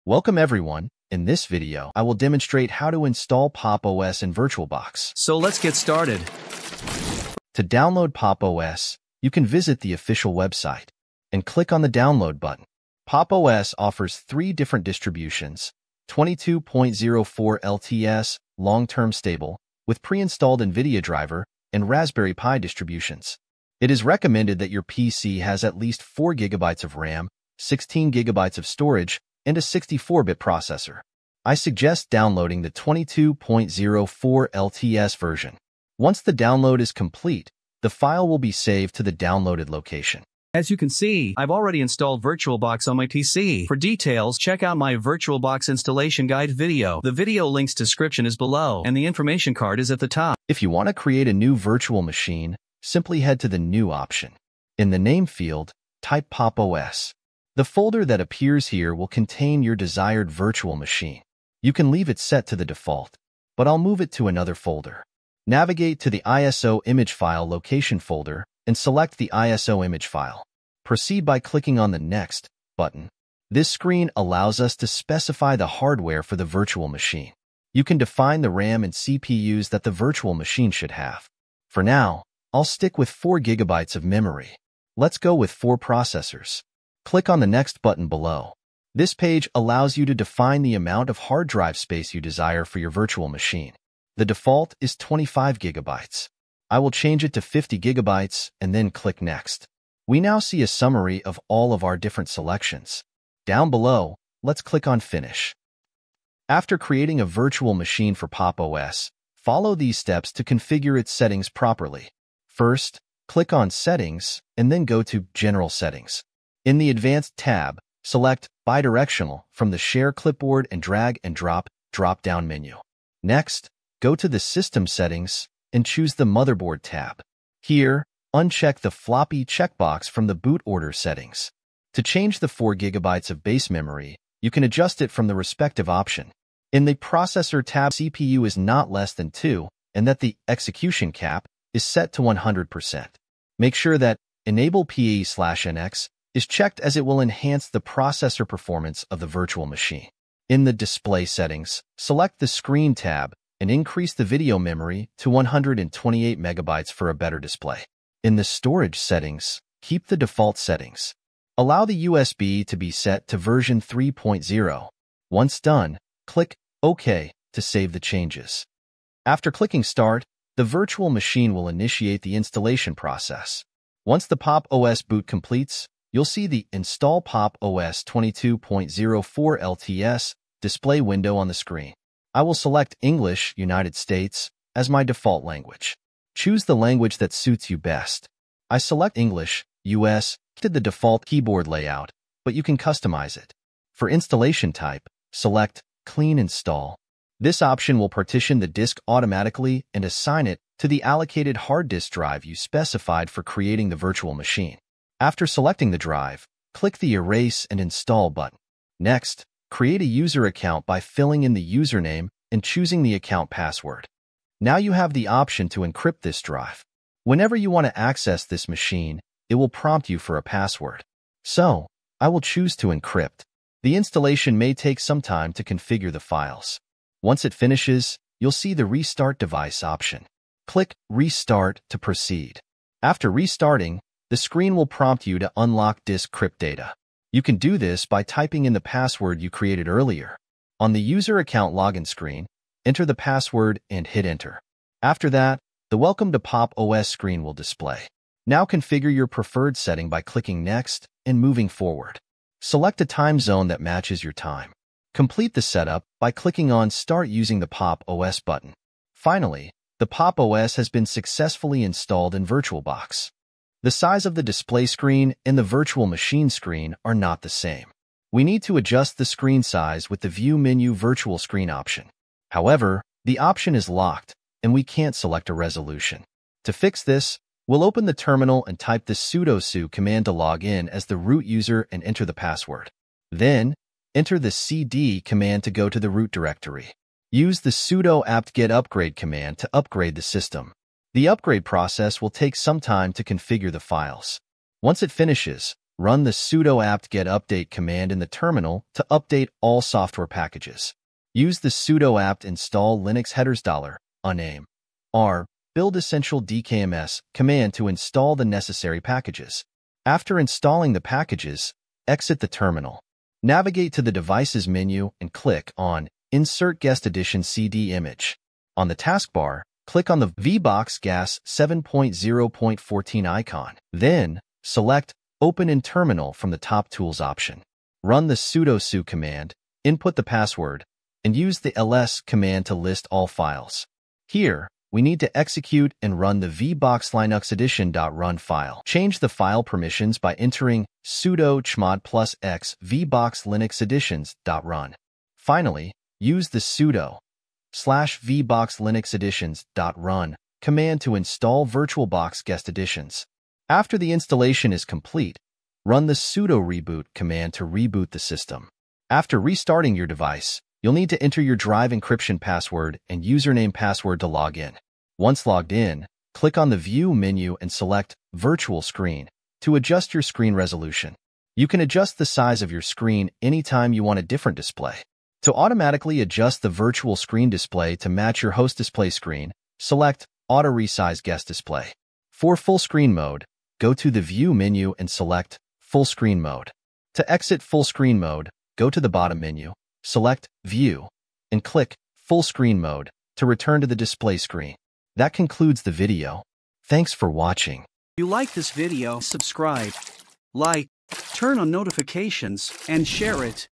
Welcome everyone. In this video, I will demonstrate how to install Pop! OS in VirtualBox. So let's get started. To download Pop! OS, you can visit the official website and click on the download button. Pop! OS offers 3 different distributions: 22.04 LTS, long-term stable, with pre-installed NVIDIA driver, and Raspberry Pi distributions. It is recommended that your PC has at least 4 GB of RAM, 16 GB of storage, and a 64-bit processor. I suggest downloading the 22.04 LTS version. Once the download is complete, the file will be saved to the downloaded location. As you can see, I've already installed VirtualBox on my PC. For details, check out my VirtualBox installation guide video. The video link's description is below, and the information card is at the top. If you want to create a new virtual machine, simply head to the New option. In the name field, type Pop! OS. The folder that appears here will contain your desired virtual machine. You can leave it set to the default, but I'll move it to another folder. Navigate to the ISO image file location folder and select the ISO image file. Proceed by clicking on the Next button. This screen allows us to specify the hardware for the virtual machine. You can define the RAM and CPUs that the virtual machine should have. For now, I'll stick with 4 GB of memory. Let's go with 4 processors. Click on the Next button below. This page allows you to define the amount of hard drive space you desire for your virtual machine. The default is 25 GB. I will change it to 50 GB and then click Next. We now see a summary of all of our different selections. Down below, let's click on Finish. After creating a virtual machine for Pop! OS, follow these steps to configure its settings properly. First, click on Settings and then go to General Settings. In the Advanced tab, select Bidirectional from the Share Clipboard and Drag and Drop drop-down menu. Next, go to the System Settings and choose the Motherboard tab. Here, uncheck the Floppy checkbox from the Boot Order settings. To change the 4 GB of base memory, you can adjust it from the respective option. In the Processor tab, CPU is not less than 2, and that the execution cap is set to 100%. Make sure that Enable PAE/NX is checked, as it will enhance the processor performance of the virtual machine. In the Display settings, select the Screen tab and increase the video memory to 128 MB for a better display. In the Storage settings, keep the default settings. Allow the USB to be set to version 3.0. Once done, click OK to save the changes. After clicking Start, the virtual machine will initiate the installation process. Once the Pop! OS boot completes, you'll see the Install Pop! OS 22.04 LTS display window on the screen. I will select English, United States, as my default language. Choose the language that suits you best. I select English, US, to the default keyboard layout, but you can customize it. For installation type, select Clean Install. This option will partition the disk automatically and assign it to the allocated hard disk drive you specified for creating the virtual machine. After selecting the drive, click the Erase and Install button. Next, create a user account by filling in the username and choosing the account password. Now you have the option to encrypt this drive. Whenever you want to access this machine, it will prompt you for a password. So, I will choose to encrypt. The installation may take some time to configure the files. Once it finishes, you'll see the Restart Device option. Click Restart to proceed. After restarting, the screen will prompt you to unlock disk crypt data. You can do this by typing in the password you created earlier. On the user account login screen, enter the password and hit Enter. After that, the Welcome to Pop! OS screen will display. Now configure your preferred setting by clicking Next and moving forward. Select a time zone that matches your time. Complete the setup by clicking on Start using the Pop! OS button. Finally, the Pop! OS has been successfully installed in VirtualBox. The size of the display screen and the virtual machine screen are not the same. We need to adjust the screen size with the View Menu Virtual Screen option. However, the option is locked, and we can't select a resolution. To fix this, we'll open the terminal and type the sudo su command to log in as the root user and enter the password. Then, enter the cd command to go to the root directory. Use the sudo apt-get upgrade command to upgrade the system. The upgrade process will take some time to configure the files. Once it finishes, Run the sudo apt-get update command in the terminal to update all software packages. Use the sudo apt install Linux headers $uname r build essential dkms command to install the necessary packages. After installing the packages, exit the terminal. Navigate to the Devices menu and click on Insert Guest Edition CD image. On the taskbar, click on the VBox GAS 7.0.14 icon. Then, select Open in Terminal from the top Tools option. Run the sudo su command, input the password, and use the ls command to list all files. Here, we need to execute and run the VBox Linux edition.run file. Change the file permissions by entering sudo chmod plus x VBox Linux editions.run. Finally, use the sudo /VBox Linux editions.run command to install VirtualBox Guest Editions. After the installation is complete, run the sudo reboot command to reboot the system. After restarting your device, you'll need to enter your Drive encryption password and username password to log in. Once logged in, click on the View menu and select Virtual Screen to adjust your screen resolution. You can adjust the size of your screen anytime you want a different display. To automatically adjust the virtual screen display to match your host display screen, select Auto Resize Guest Display. For full screen mode, go to the View menu and select Full Screen Mode. To exit full screen mode, go to the bottom menu, select View, and click Full Screen Mode to return to the display screen. That concludes the video. Thanks for watching. If you like this video, subscribe, like, turn on notifications, and share it.